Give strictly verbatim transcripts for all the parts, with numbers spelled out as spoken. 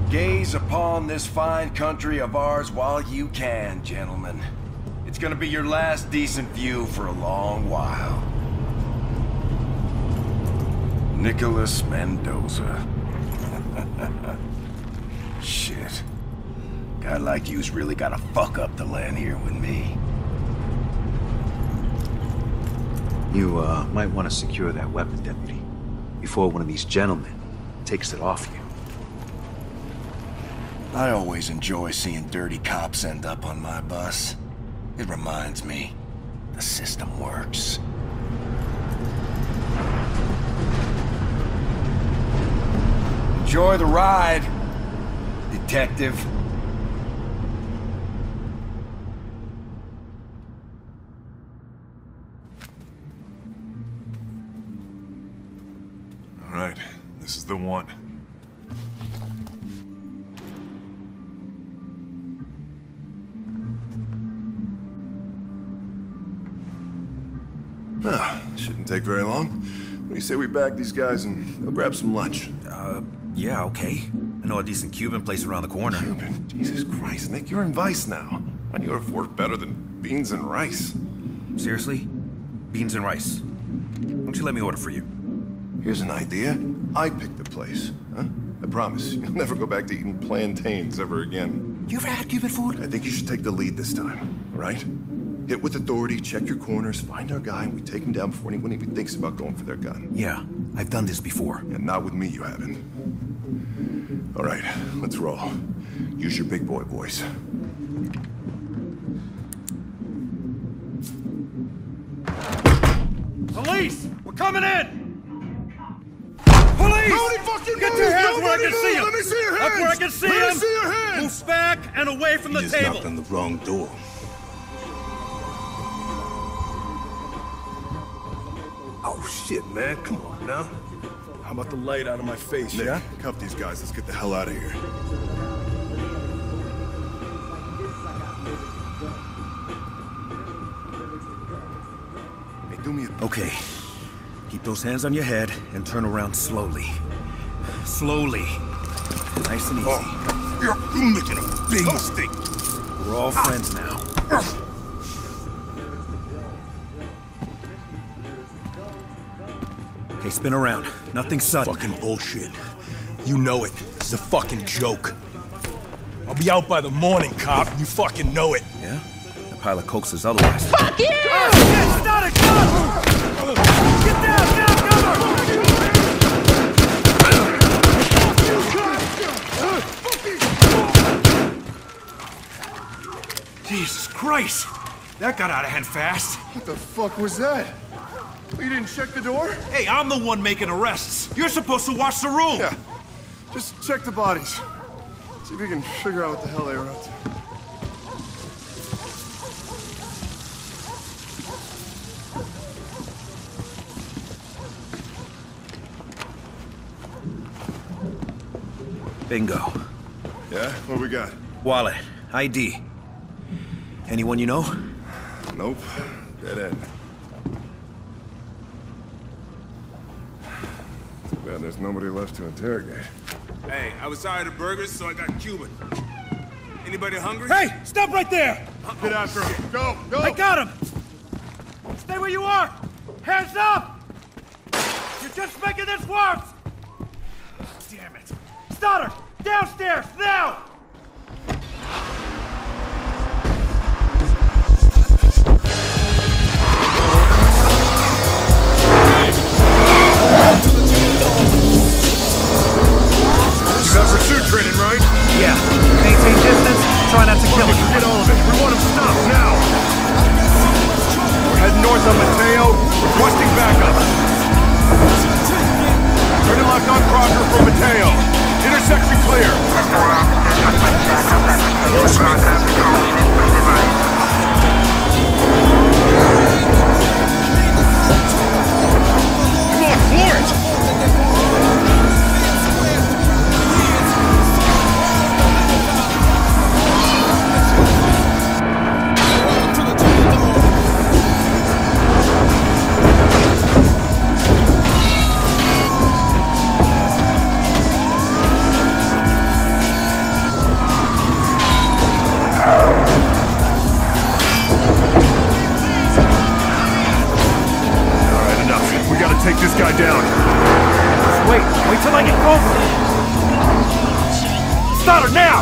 Gaze upon this fine country of ours while you can, gentlemen. It's gonna be your last decent view for a long while. Nicholas Mendoza. Shit. Guy like you's really gotta fuck up to land here with me. You, uh, might want to secure that weapon, Deputy, before one of these gentlemen takes it off you. I always enjoy seeing dirty cops end up on my bus. It reminds me, the system works. Enjoy the ride, detective. All right, this is the one. Ah, shouldn't take very long. What do you say we bag these guys and go grab some lunch? Uh, yeah, okay. I know a decent Cuban place around the corner. Cuban? Jesus Christ, Nick, you're in Vice now. Why do you afford better than beans and rice? Seriously? Beans and rice. Why don't you let me order for you? Here's an idea. I picked the place, huh? I promise, you'll never go back to eating plantains ever again. You ever had Cuban food? I think you should take the lead this time, all right? Hit with authority, check your corners, find our guy, and we take him down before anyone even thinks about going for their gun. Yeah, I've done this before. And not with me, you haven't. All right, let's roll. Use your big boy voice. Police! We're coming in! Police! Nobody fucking Get move! your hands Nobody where I can move! see 'em! Let me see your hands! Up where I can see Let 'em! me see your hands! Move back and away from the you table! just knocked on the wrong door. Oh shit, man. Come on now. How about the light out of my face, Nick, yeah? cuff these guys. Let's get the hell out of here. Hey, do me a... Okay. Keep those hands on your head and turn around slowly. Slowly. Nice and easy. Oh, you're, you're making a big mistake. We're all friends now. Okay, spin around. Nothing sudden. Fucking bullshit. You know it. This is a fucking joke. I'll be out by the morning, cop. You fucking know it. Yeah? The pilot coaxes otherwise. Fuck you! Oh, shit! It's not a gun! Get down! Down! Cover! Jesus Christ! That got out of hand fast. What the fuck was that? You didn't check the door? Hey, I'm the one making arrests. You're supposed to watch the room. Yeah. Just check the bodies. See if we can figure out what the hell they were up to. Bingo. Yeah? What we got? Wallet. I D. Anyone you know? Nope. Dead end. Too bad there's nobody left to interrogate. Hey, I was tired of burgers, so I got Cuban. Anybody hungry? Hey! Stop right there! Get after him. Go! Go! I got him! Stay where you are! Hands up! You're just making this worse! Damn it! Stoddard! Downstairs! Now! You got pursuit training, right? Yeah. Maintain distance. Try not to kill him. Forget all of it. We want him stopped now. We're heading north on Mateo. Requesting backup. Turn and left on Crocker from Mateo. Intersection clear. Come on, floor it! Stoddard, now!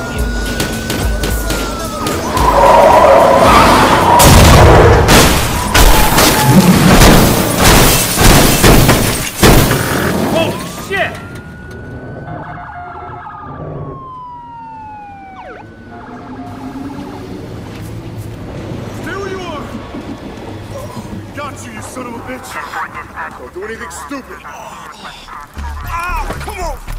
Holy shit! Stay where you are! Got you, you son of a bitch! Don't do anything stupid! Ah, come on!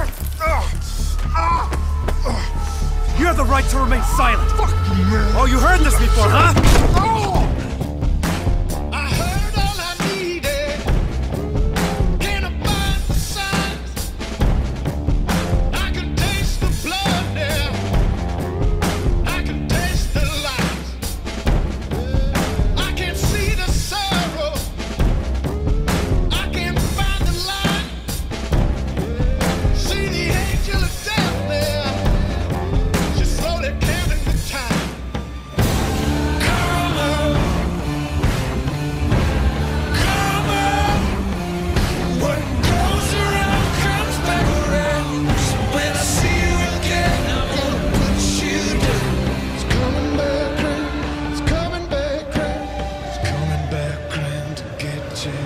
You have the right to remain silent! Fuck you, man! Oh, you heard this before, huh? Oh! I heard all I needed. Can I find the signs? I can taste the blood there. I can taste the lies. I can see the sorrow. I can find the light. See the angel of death there. She's slowly counting the time. Come on. Come on. What goes around comes back around. So when I see you again, I'm gonna put you down. It's coming back round. It's coming back round. It's coming back round to get you.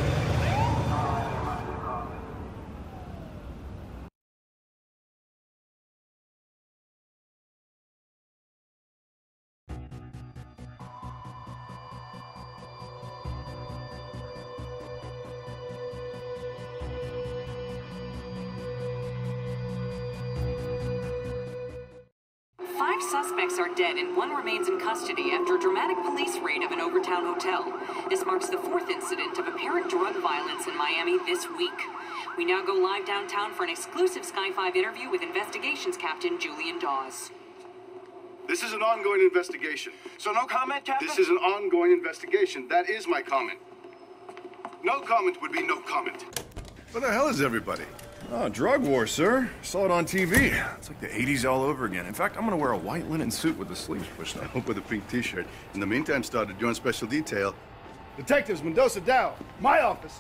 Five suspects are dead and one remains in custody after a dramatic police raid of an Overtown hotel. This marks the fourth incident of apparent drug violence in Miami this week. We now go live downtown for an exclusive Sky five interview with Investigations Captain Julian Dawes. This is an ongoing investigation. So no comment, Captain? This is an ongoing investigation. That is my comment. No comment would be no comment. What the hell is everybody? Oh, drug war, sir. Saw it on T V. It's like the eighties all over again. In fact, I'm gonna wear a white linen suit with the sleeves pushed up. With a pink t-shirt. In the meantime, started joint special detail. Detectives Mendoza Dow, my office.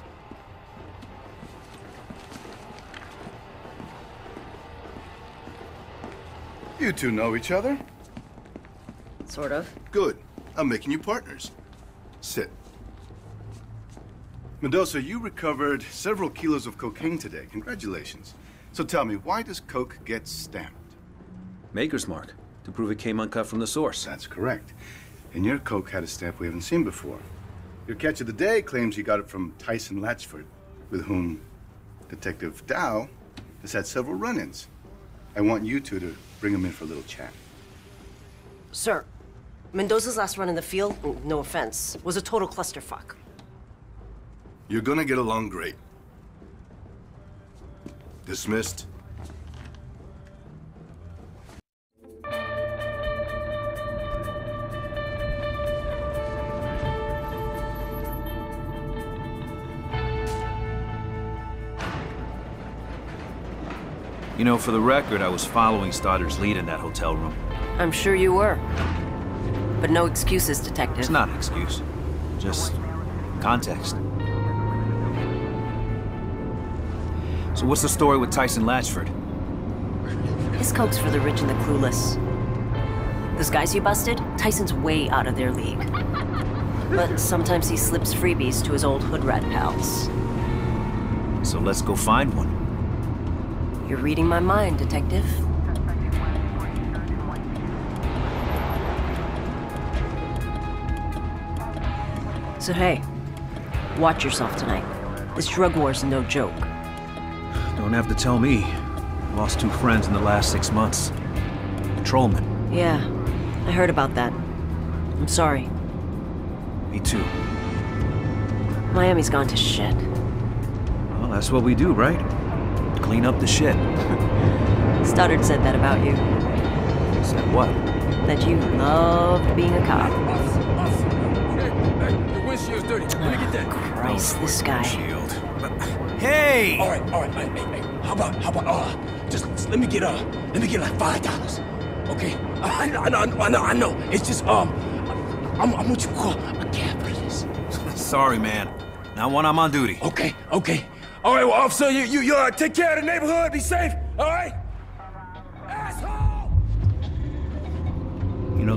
You two know each other? Sort of. Good. I'm making you partners. Sit. Mendoza, you recovered several kilos of cocaine today. Congratulations. So tell me, why does coke get stamped? Maker's mark, to prove it came uncut from the source. That's correct. And your coke had a stamp we haven't seen before. Your catch of the day claims you got it from Tyson Latchford, with whom Detective Dow has had several run-ins. I want you two to bring him in for a little chat. Sir, Mendoza's last run in the field, no offense, was a total clusterfuck. You're gonna get along great. Dismissed. You know, for the record, I was following Stoddard's lead in that hotel room. I'm sure you were. But no excuses, Detective. It's not an excuse. Just context. So what's the story with Tyson Latchford? His coke's for the rich and the clueless. Those guys you busted, Tyson's way out of their league. But sometimes he slips freebies to his old hood rat pals. So let's go find one. You're reading my mind, Detective. So hey, watch yourself tonight. This drug war's no joke. Don't have to tell me. Lost two friends in the last six months. Patrolmen. Yeah, I heard about that. I'm sorry. Me too. Miami's gone to shit. Well, that's what we do, right? Clean up the shit. Stoddard said that about you. Said what? That you loved being a cop. Hey, the windshield's dirty. Let me get that. Christ, this guy. Shield. Hey! All right, all right, hey, hey, hey. How about, how about, uh, just let me get, uh, let me get like five dollars, okay? I know, I know, I know, I know. It's just, um, I'm, I'm what you call a capitalist. Sorry, man. Not when I'm on duty. Okay, okay. All right, well, officer, you, you, you, uh, take care of the neighborhood. Be safe. All right. Asshole!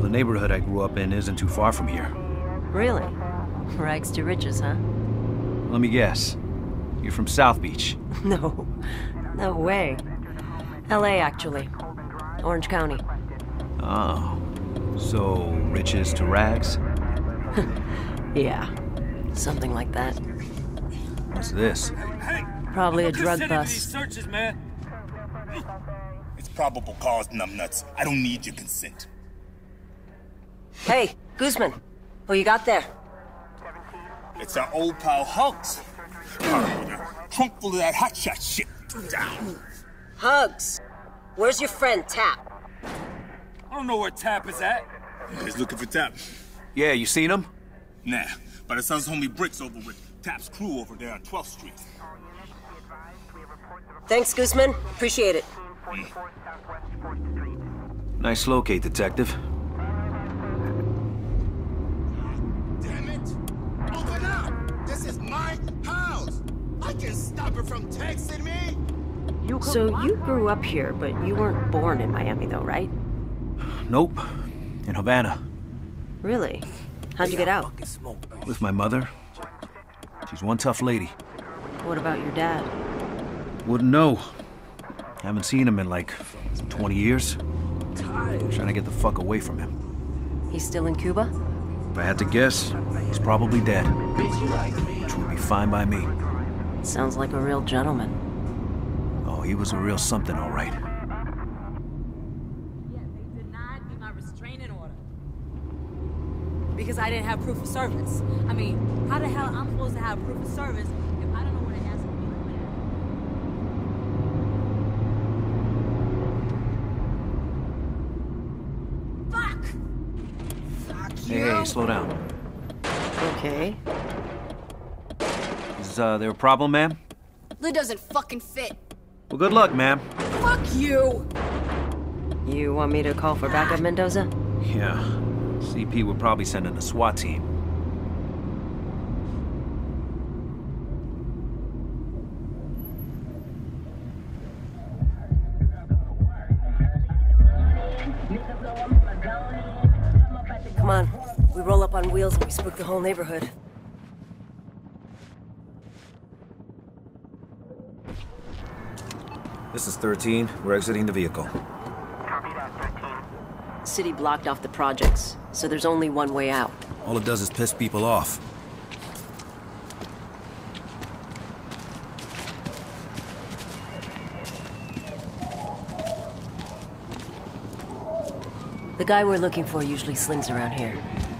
the neighborhood I grew up in isn't too far from here. Really? Rags to riches, huh? Let me guess. You're from South Beach. No. No way. L A, actually. Orange County. Oh. So, riches to rags? Yeah. Something like that. What's this? Probably a drug These bust. searches, man. It's probable cause, numbnuts. I don't need your consent. Hey, Guzman. Who you got there? It's our old pal Hugs. Trunk full of that hotshot shit. Down. Hugs. Where's your friend, Tap? I don't know where Tap is at. He's looking for Tap. Yeah, you seen him? Nah, but it sounds homie Bricks over with Tap's crew over there on twelfth street. Thanks, Guzman. Appreciate it. Nice locate, Detective. Damn it! Open up! This is my house! I can stop her from texting me! So you grew up here, but you weren't born in Miami, though, right? Nope. In Havana. Really? How'd you get out? With my mother. She's one tough lady. What about your dad? Wouldn't know. Haven't seen him in like twenty years. Trying to get the fuck away from him. He's still in Cuba? If I had to guess, he's probably dead. Which would be fine by me. Sounds like a real gentleman. Oh, he was a real something, all right. Yeah, they denied me my restraining order. Because I didn't have proof of service. I mean, how the hell I'm supposed to have proof of service if I don't know where to ask for? Fuck! Fuck Hey, you! hey, slow down. Okay. Is uh, there a problem, ma'am? Lid doesn't fucking fit. Well, good luck, ma'am. Fuck you! You want me to call for backup, Mendoza? Yeah. C P would probably send in a SWAT team. Come on. We roll up on wheels and we spook the whole neighborhood. This is thirteen. We're exiting the vehicle. City blocked off the projects, so there's only one way out. All it does is piss people off. The guy we're looking for usually slings around here.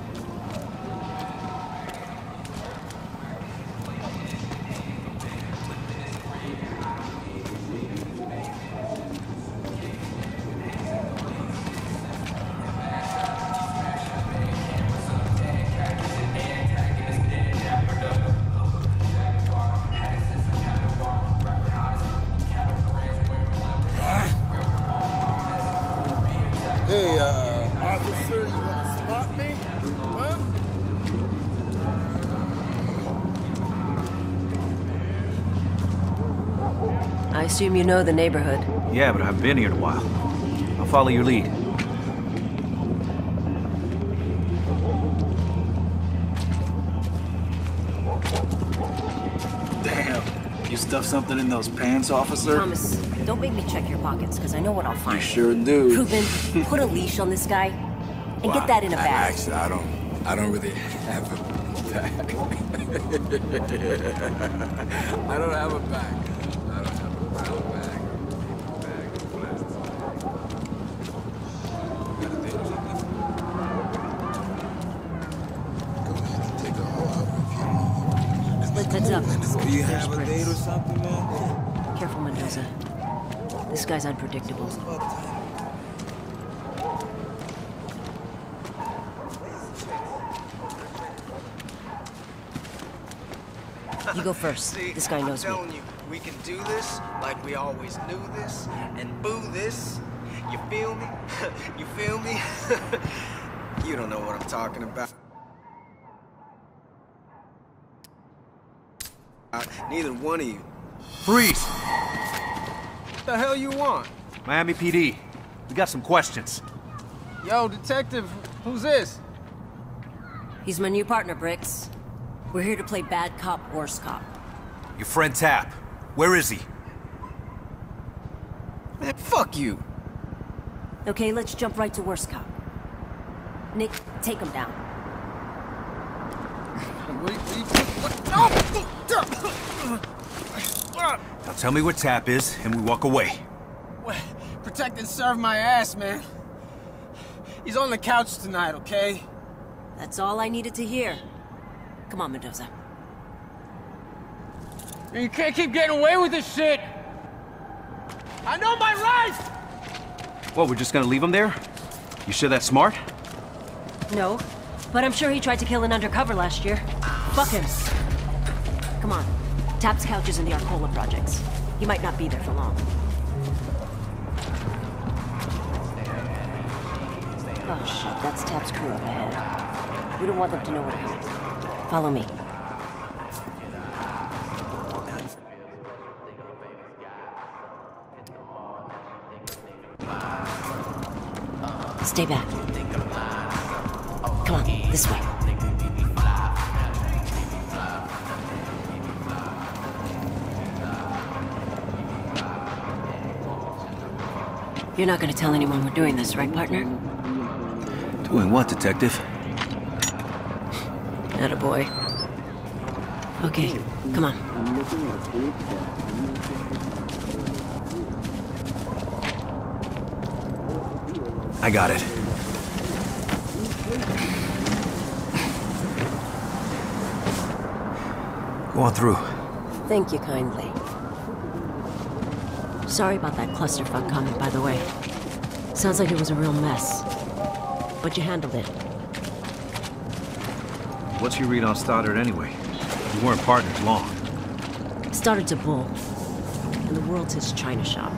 Hey, uh, officer, you wanna spot me? Huh? I assume you know the neighborhood. Yeah, but I haven't been here in a while. I'll follow your lead. Damn. You stuffed something in those pants, officer? Thomas, don't make me check your pockets, because I know what I'll find. You sure do. Ruben, put a leash on this guy, and Well, get that in a I- bag. Actually, I don't, I don't really have a bag. I don't have a bag. I don't have a brown bag. Bag of plastic. Got a date or something? Go ahead and take a hoe out if you want. Let's heads up. Do you have a date or something, man? Careful, Mendoza. This guy's unpredictable. You go first. See, This guy knows I'm me. telling you, we can do this like we always knew this, and boo this. You feel me? You feel me? You don't know what I'm talking about. Uh, neither one of you. Freeze! What the hell you want? Miami P D. We got some questions. Yo, detective, Who's this? He's my new partner, Bricks. We're here to play bad cop, worse cop. Your friend Tap. Where is he? Man, fuck you. Okay, let's jump right to worst cop. Nick, take him down. Now tell me where Tap is, and we walk away. Protect and serve my ass, man. He's on the couch tonight, okay? That's all I needed to hear. Come on, Mendoza. You can't keep getting away with this shit! I know my rights! What, we're just gonna leave him there? You sure that's smart? No, but I'm sure he tried to kill an undercover last year. Fuck him. Come on. Tap's couch is in the Arcola projects. He might not be there for long. Oh shit, that's Tap's crew up ahead. We don't want them to know we're coming. Follow me. Stay back. Come on, this way. You're not gonna tell anyone we're doing this, right, partner? Doing what, detective? Attaboy. Okay, come on. I got it. Go on through. Thank you kindly. Sorry about that clusterfuck comment, by the way. Sounds like it was a real mess. But you handled it. What's your read on Stoddard anyway? You weren't partners long. Stoddard's a bull. And the world's his china shop.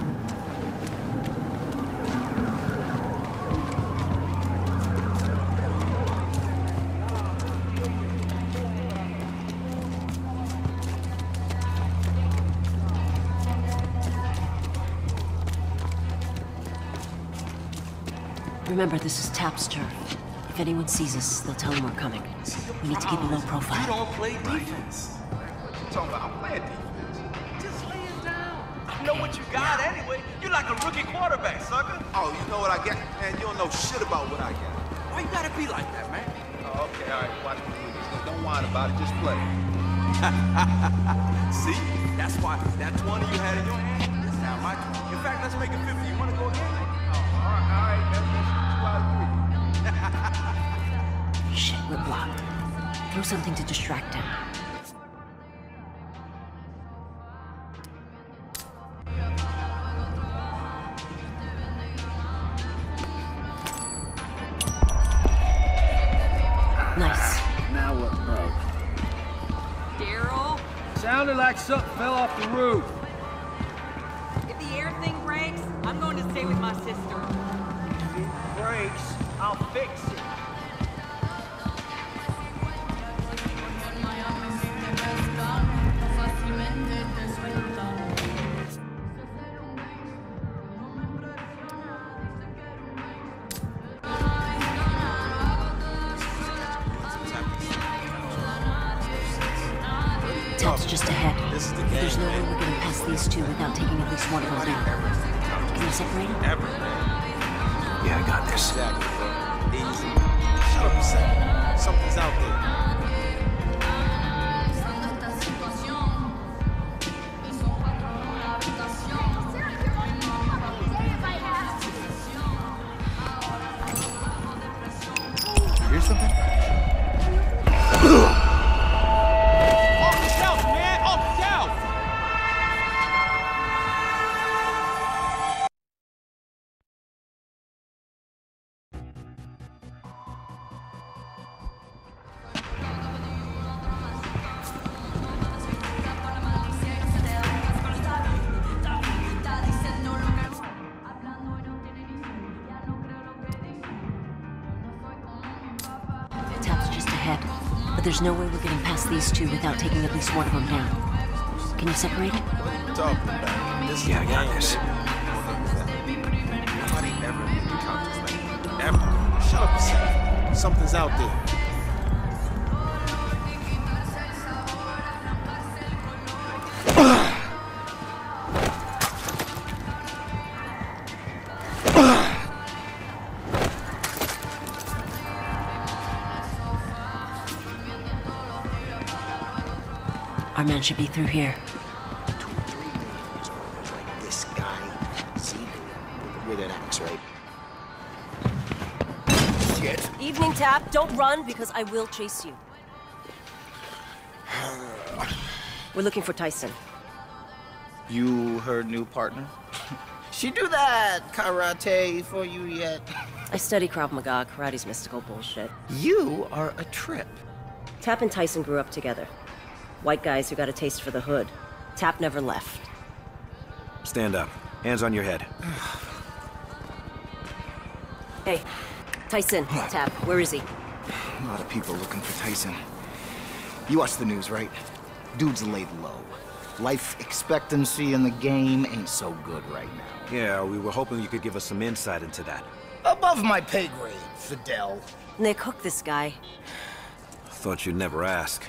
Remember, this is Tap's turf. If anyone sees us, they'll tell him we're coming. We need to keep a low profile. You don't play defense. I'm talking about I'm playing defense. Just lay it down. I know what you got anyway. You're like a rookie quarterback, sucker. Oh, you know what I got? Man, you don't know shit about what I got. Why you gotta be like that, man? Oh, okay, all right. Watch me do this. Don't whine about it. Just play. See? That's why that twenty you had in your hand is now my twenty. In fact, let's make it fifty. You wanna go again? Oh, all right, all right. Let's, let's do out of three. Shit, we're blocked. Throw something to distract him. Nice. Now what next? Daryl? Sounded like something fell off the roof. If the air thing breaks, I'm going to stay with my sister. If it breaks, I'll fix it. Tap's just ahead. There's no way we're getting past these two without taking at least one of them down. Can you separate them? Yeah, I got this. Exactly, bro. Easy. Shut up a second. Something's out there. Here's something? Off the shelf, man! Off the shelf! Tap's just ahead. But there's no way we're getting past these two without taking at least one of them down. Can you separate it? Talking about this. Yeah, I got this. Nobody ever really counts like that. Ever. Shut up a second. Something's out there. Our man should be through here. This guy, see, with an axe, right? Shit. Evening, Tap. Don't run, because I will chase you. We're looking for Tyson. You her new partner? She do that karate for you yet? I study Krav Maga. Karate's mystical bullshit. You are a trip. Tap and Tyson grew up together. White guys who got a taste for the hood. Tap never left. Stand up. Hands on your head. Hey, Tyson, Tap, where is he? A lot of people looking for Tyson. You watch the news, right? Dude's laid low. Life expectancy in the game ain't so good right now. Yeah, we were hoping you could give us some insight into that. Above my pay grade, Fidel. Nick, hook this guy. Thought you'd never ask.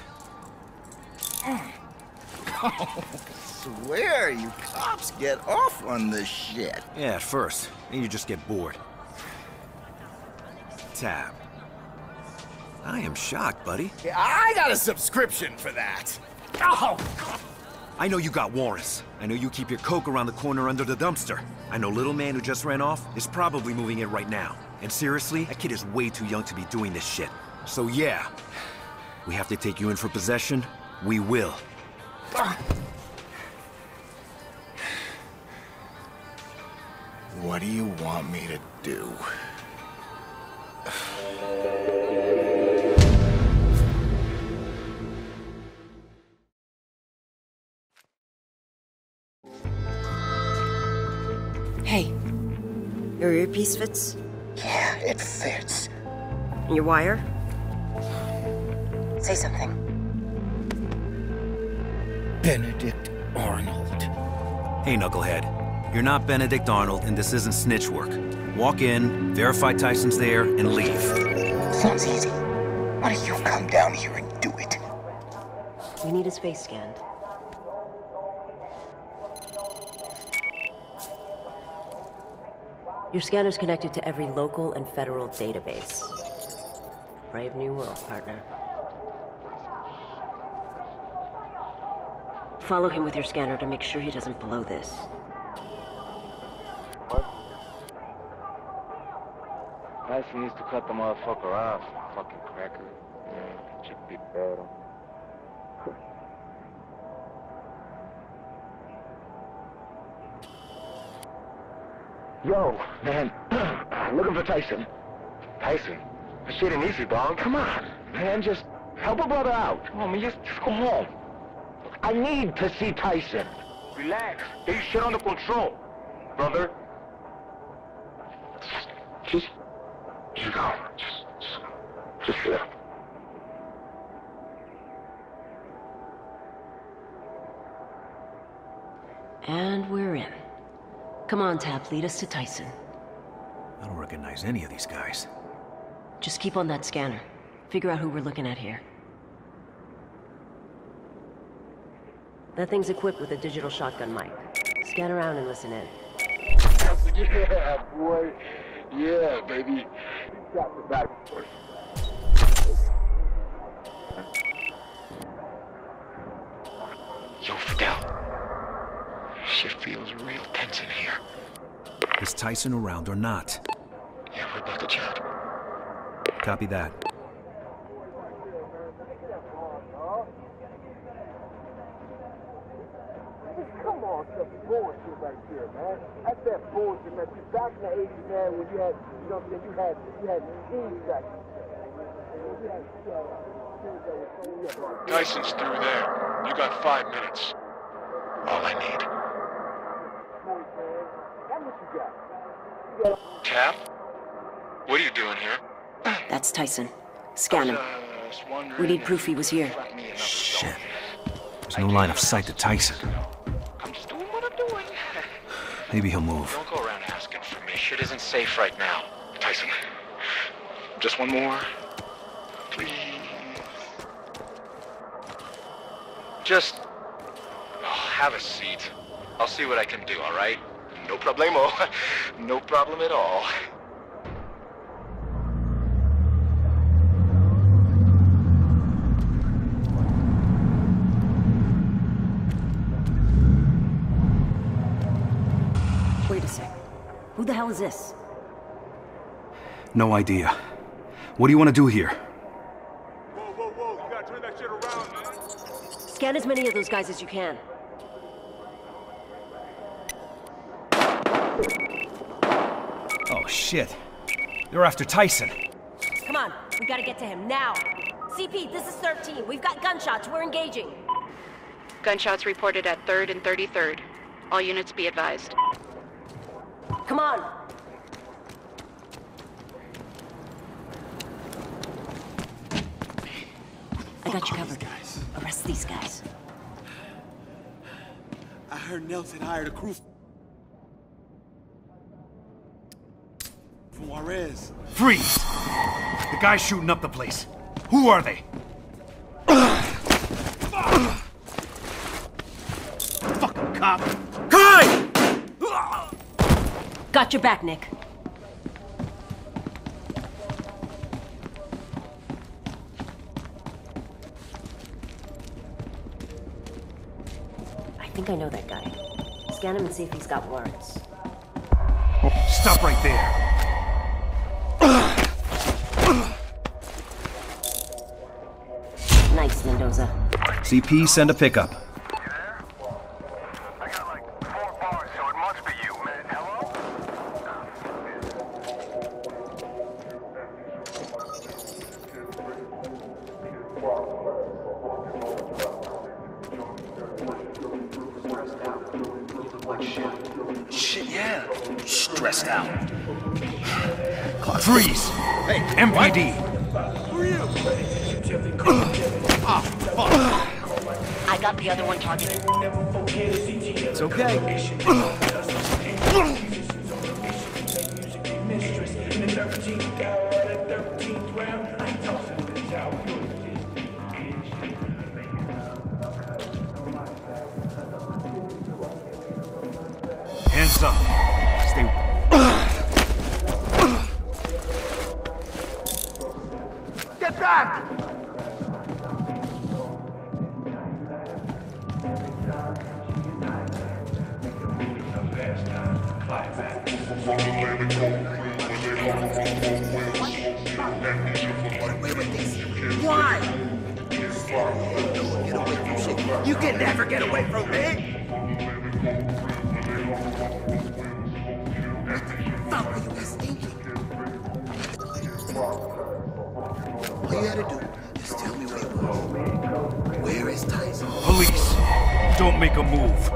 Oh, swear you cops get off on this shit. Yeah, at first. Then you just get bored. Tab. I am shocked, buddy. Yeah, I got a subscription for that. Oh! I know you got warrants. I know you keep your coke around the corner under the dumpster. I know little man who just ran off is probably moving in right now. And seriously, that kid is way too young to be doing this shit. So yeah, we have to take you in for possession. We will. What do you want me to do? Hey, your earpiece fits? Yeah, it fits. And your wire? Say something. Benedict Arnold. Hey, knucklehead. You're not Benedict Arnold, and this isn't snitch work. Walk in, verify Tyson's there, and leave. Sounds easy. Why don't you come down here and do it? We need his face scanned. Your scanner's connected to every local and federal database. Brave new world, partner. Follow him with your scanner to make sure he doesn't blow this. Tyson needs to cut the motherfucker off, fucking cracker. Yeah, should be bad. Yo, man, looking for Tyson. Tyson? That shit ain't easy, dog. Come on, man, just help a brother out. Come on, man, just, just go home. I need to see Tyson. Relax. Get your shit under control, brother. Just, you go. Just, just, just sit up. And we're in. Come on, Tap, lead us to Tyson. I don't recognize any of these guys. Just keep on that scanner. Figure out who we're looking at here. That thing's equipped with a digital shotgun mic. Scan around and listen in. Yeah, boy. Yeah, baby. Got the back. Yo, Fidel. Shit feels real tense in here. Is Tyson around or not? Yeah, we're about to chat. Copy that. Come on, some bullshit right there, man. That's that bullshit, man. Back in the eighties, man, when you had, you know what I'm saying, you had, you had teams that... Tyson's through there. You got five minutes. All I need. Cap? What are you doing here? That's Tyson. Scan him. We need proof he was here. Shit. There's no line of sight to Tyson. I'm just doing what I'm doing. Maybe he'll move. Don't go around asking for me. Shit isn't safe right now. Tyson, just one more please. Just oh, have a seat. I'll see what I can do, all right? No problemo. No problem at all. Wait a sec. Who the hell is this? No idea. What do you want to do here? Whoa, whoa, whoa, you gotta turn that shit around, man. Scan as many of those guys as you can. Oh, shit. They're after Tyson. Come on, we gotta get to him now. C P, this is thirteen. We've got gunshots. We're engaging. Gunshots reported at third and thirty-third. All units be advised. Come on. I got you covered. Arrest these guys. I heard Nelson hired a crew from Juarez. Freeze! The guy's shooting up the place. Who are they? Fucking cop! Kai! Got your back, Nick. I think I know that guy. Scan him and see if he's got warrants. Stop right there. Nice, Mendoza. C P, send a pickup. Shit, yeah. Stressed out. Freeze! Hey, M P D! Who are you? Ah, fuck. I got the other one targeted. It's okay. Hands up. Stay. Get back! Why? Get away from shit. You can never get away from me. Fuck, what you guys thinking? All you had to do is tell me where he was. Where is Tyson? Police, don't make a move.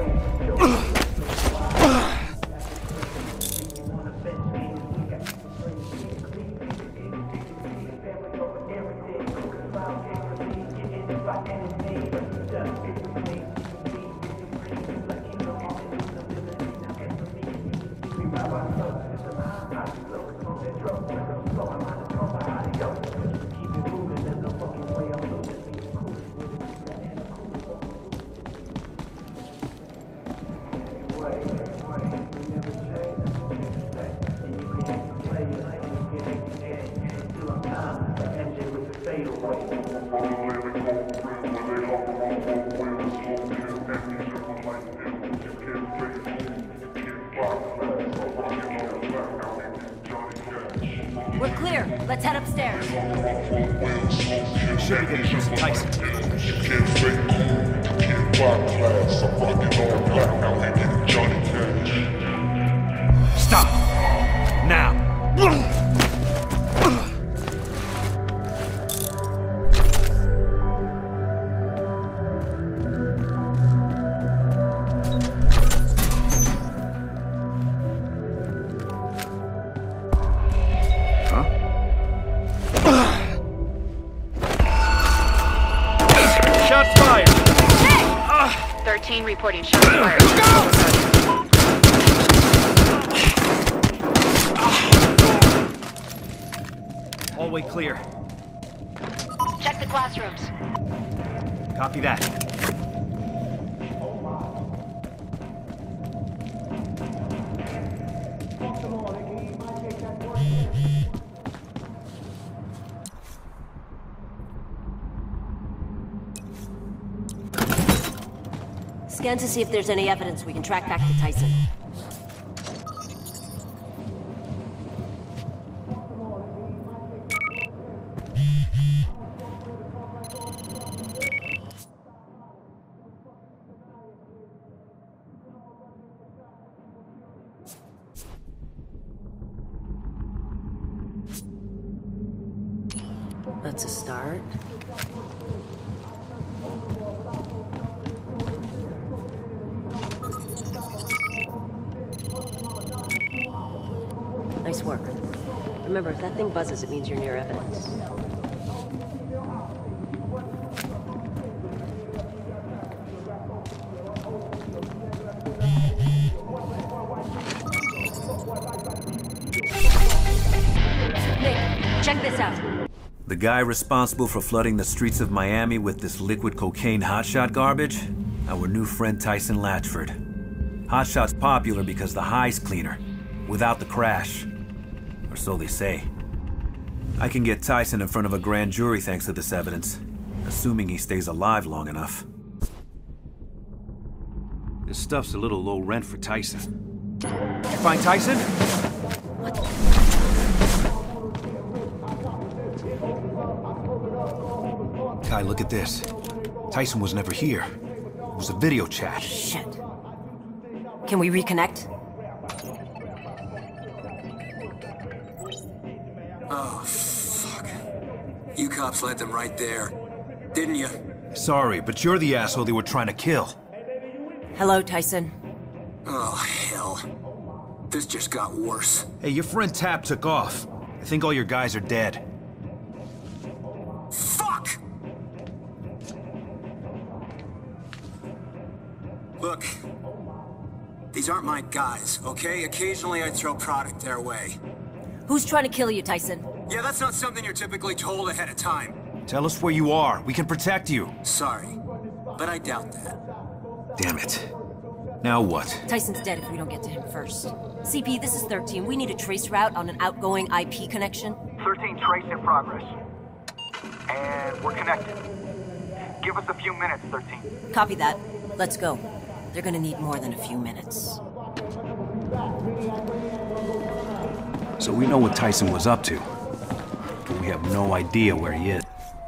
We're clear. Let's head upstairs. Should be getting close to Tyson. Stop! Now! thirteen reporting shots fired. Hallway clear. check the classrooms. Copy that. Scan to see if there's any evidence we can track back to Tyson. That's a start. Nice work. Remember, if that thing buzzes, it means you're near evidence. Nick, check this out. The guy responsible for flooding the streets of Miami with this liquid cocaine hotshot garbage? Our new friend Tyson Latchford. Hotshot's popular because the high's cleaner, without the crash. Or so they say. I can get Tyson in front of a grand jury thanks to this evidence, assuming he stays alive long enough. This stuff's a little low rent for Tyson. You find Tyson? Kai, look at this. Tyson was never here. It was a video chat. Shit. Can we reconnect? Oh, fuck. You cops led them right there, didn't you? Sorry, but you're the asshole they were trying to kill. Hello, Tyson. Oh, hell. This just got worse. Hey, your friend Tap took off. I think all your guys are dead. Fuck! Look, these aren't my guys, okay? Occasionally I throw product their way. Who's trying to kill you, Tyson? Yeah, that's not something you're typically told ahead of time. Tell us where you are. We can protect you. Sorry, but I doubt that. Damn it. Now what? Tyson's dead if we don't get to him first. C P, this is thirteen. We need a trace route on an outgoing I P connection. thirteen trace in progress. And we're connected. Give us a few minutes, thirteen. Copy that. Let's go. They're gonna need more than a few minutes. So we know what Tyson was up to, but we have no idea where he is.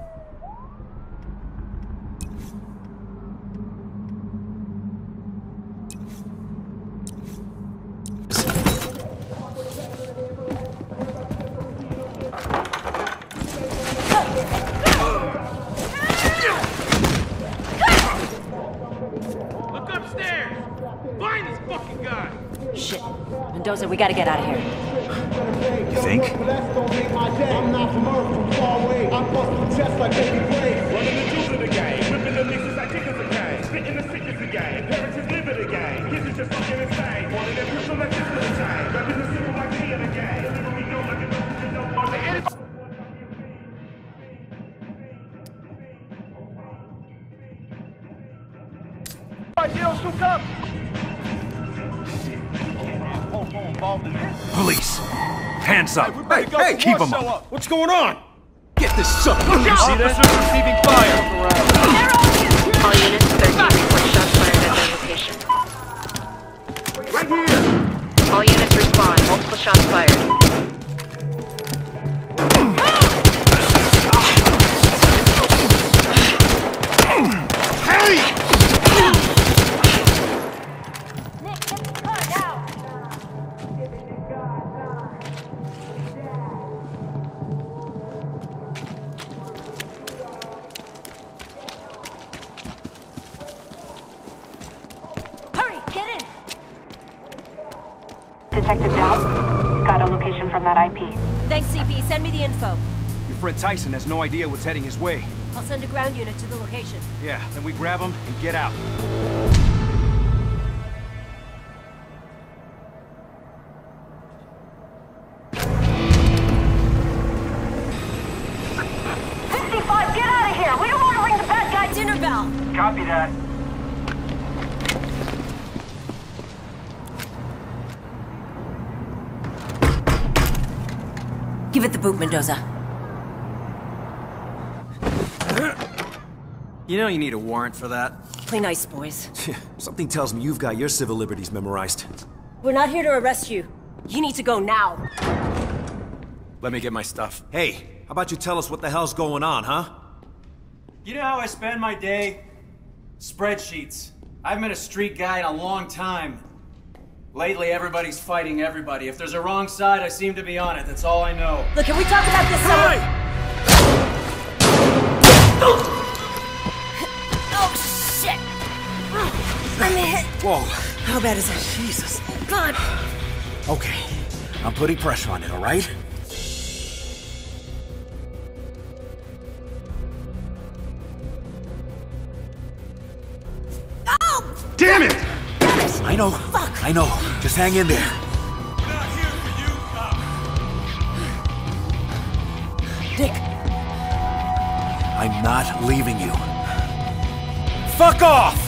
Look upstairs! Find this fucking guy! Shit. Mendoza, we gotta get out of here. You think? I'm not from Earth, from far away. I'm busting the chest like baby Ray. Running the juice of the game. Ripping the mixes like chickens of game. Spitting the sickness of game. Parents is living the game. Kids is just fucking insane. Wanting their pistol like this for the chain. Rapping the simple like me in the game. Literally know like a no, no, no, on the edge. Police! Hands up! Hey, hey, keep them up! What's going on? Get this sucker! Look You out! see that? Officers receiving fire! All units, thirteen report shots fired at their location. Right here! All units respond. Multiple shots fired. Detective Dow, got a location from that I P. Thanks, C P. Send me the info. Your friend Tyson has no idea what's heading his way. I'll send a ground unit to the location. Yeah, then we grab him and get out. sixty-five, get out! Copy that. Give it the boot, Mendoza. You know you need a warrant for that. Play nice, boys. Something tells me you've got your civil liberties memorized. We're not here to arrest you. You need to go now. Let me get my stuff. Hey, how about you tell us what the hell's going on, huh? You know how I spend my day? Spreadsheets. I haven't been a street guy in a long time. Lately, everybody's fighting everybody. If there's a wrong side, I seem to be on it. That's all I know. Look, can we talk about this some- Oh, shit! I'm hit. Whoa. How bad is it? Jesus. God. Okay. I'm putting pressure on it, all right? Oh! Damn it! I know. Fuck. I know. Just hang in there. Nick. I'm not leaving you. Fuck off!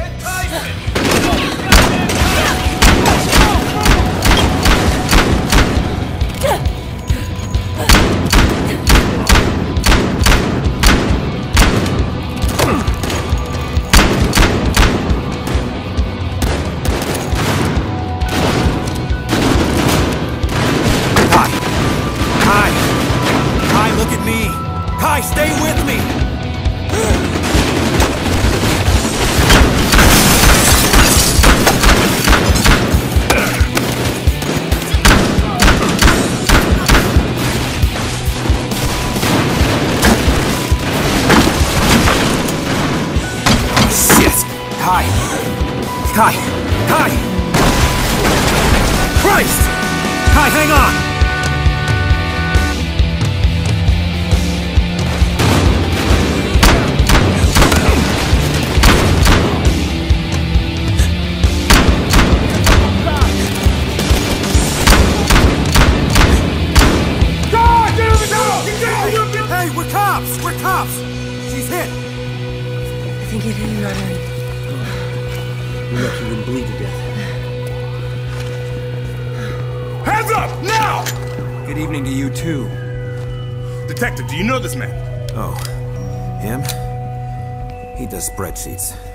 Kai, stay with me! Shit! Kai! Kai! Kai! Christ! Kai, hang on! We're cops! She's hit! I think it hit an artery. You're lucky you didn't bleed to death. Hands up! Now! Good evening to you, too. Detective, do you know this man? Oh. Him? He does spreadsheets.